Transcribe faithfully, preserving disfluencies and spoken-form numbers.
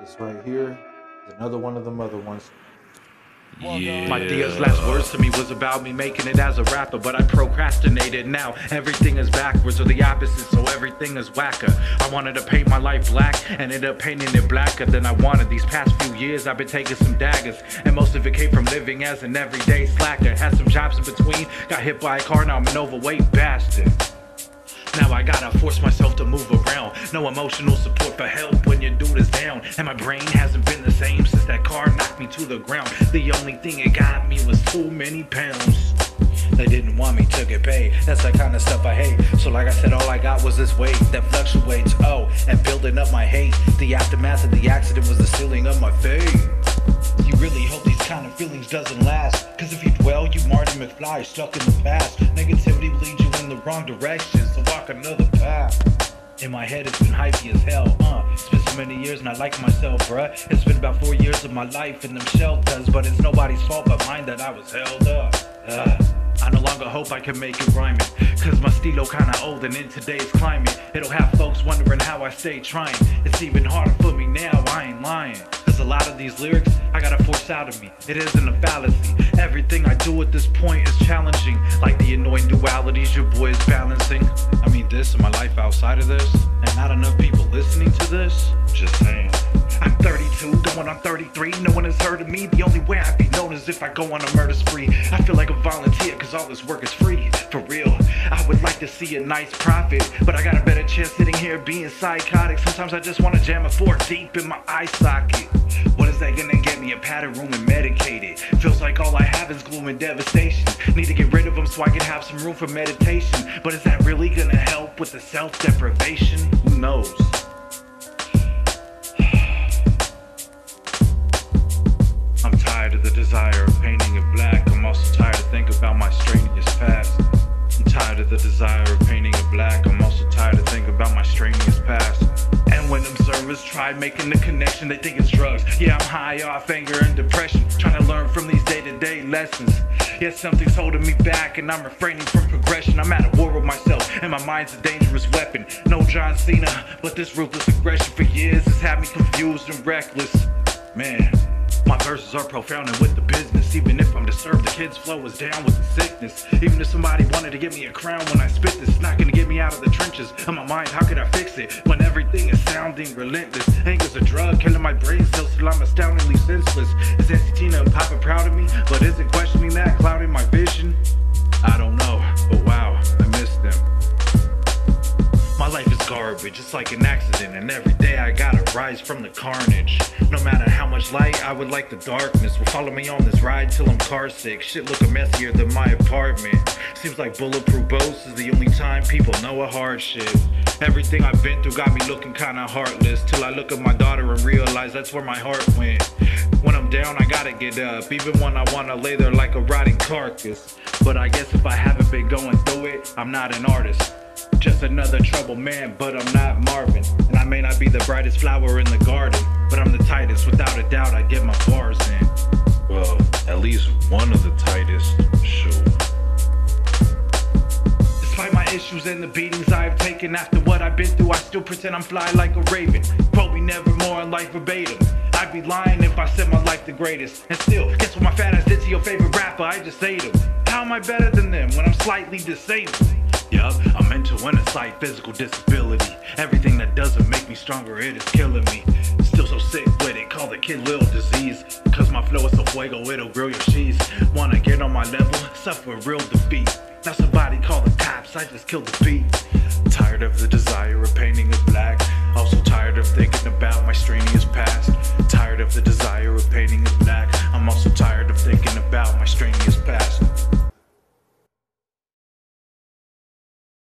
This right here is another one of them other ones. Yeah. My Dia's last words to me was about me making it as a rapper, but I procrastinated. Now everything is backwards or the opposite, so everything is whacker. I wanted to paint my life black and ended up painting it blacker than I wanted. These past few years I've been taking some daggers, and most of it came from living as an everyday slacker. Had some jobs in between, got hit by a car, now I'm an overweight bastard. Now I gotta force myself to move around. No emotional support for help when your dude is down. And my brain hasn't been the same since that car knocked me to the ground. The only thing it got me was too many pounds. They didn't want me to get paid. That's the kind of stuff I hate. So like I said, all I got was this weight that fluctuates. Oh, and building up my hate. The aftermath of the accident was the sealing of my fate. You really hope these kind of feelings doesn't last, cause if you dwell, you Marty McFly stuck in the past. Negativity will lead you in the wrong direction, so walk another path. In my head it's been hypey as hell, uh It's been so many years and I like myself, bruh. It's been about four years of my life in them shelters, but it's nobody's fault but mine that I was held up. uh, I no longer hope I can make it rhyming, cause my stilo kinda old, and in today's climate it'll have folks wondering how I stay trying. It's even harder for me now, I ain't lying, cause a lot of these lyrics I gotta force out of me. It isn't a fallacy. Everything I do at this point is challenging, like the annoying dualities your boy is balancing. I mean, this and my life outside of this, and not enough people listening to this. Just saying. I'm thirty-two, going on thirty-three. No one has heard of me. The only way I'd be known is if I go on a murder spree. I feel like a volunteer cause all this work is free. For real, I would like to see a nice profit, but I got a better chance sitting here being psychotic. Sometimes I just want to jam a fork deep in my eye socket. What is that gonna get me? A padded room and medicated. Feels like all I have is gloom and devastation. Need to get rid of them so I can have some room for meditation. But is that really gonna help with the self-deprivation? Who knows? I'm tired of the desire of painting it black. I'm also tired of thinking about my strenuous past. I'm tired of the desire of painting it black. I'm also tired of thinking about my strenuous past. And when observers try making the connection, they think it's drugs. Yeah, I'm high off anger and depression, trying to learn from these day-to-day lessons. Yet something's holding me back and I'm refraining from progression. I'm at a war with myself and my mind's a dangerous weapon. No John Cena, but this ruthless aggression for years has had me confused and reckless. Man, my verses are profound and with the business. Even if I'm disturbed, the kid's flow is down with the sickness. Even if somebody wanted to give me a crown when I spit this, it's not gonna get me out of the trenches of my mind. How could I fix it when everything is sounding relentless? Anger's a drug, killing my brain cells till I'm astoundingly senseless. Is Auntie Tina and Papa proud of me? But isn't questioning that clouding my vision? I don't know, but wow, I miss them. My life is garbage, it's like an accident, and every day I gotta rise from the carnage. No matter how much light, I would like the darkness will follow me on this ride till I'm car sick. Shit looking messier than my apartment. Seems like bulletproof boats is the only time people know a hardship. Everything I've been through got me looking kinda heartless, till I look at my daughter and realize that's where my heart went. When I'm down, I gotta get up, even when I wanna lay there like a rotting carcass. But I guess if I haven't been going through it, I'm not an artist. Just another troubled man, but I'm not Marvin. And I may not be the brightest flower in the garden, but I'm the tightest, without a doubt I get my bars in. Well, at least one of the tightest, sure. Despite my issues and the beatings I have taken, after what I've been through, I still pretend I'm fly like a raven. Quote me nevermore in life verbatim. I'd be lying if I said my life the greatest. And still, guess what my fat ass did to your favorite rapper? I just ate him. How am I better than them when I'm slightly disabled? Yup, I'm mental and a slight physical disability. Everything that doesn't make me stronger, it is killing me. Still so sick with it, call the kid little disease. Cause my flow is so fuego, it'll grill your cheese. Wanna get on my level, suffer a real defeat. Now somebody call the cops, I just killed the beat. Tired of the desire of painting it black. Also tired of thinking about my strenuous past. Tired of the desire of painting it black. I'm also tired of thinking about my strenuous past.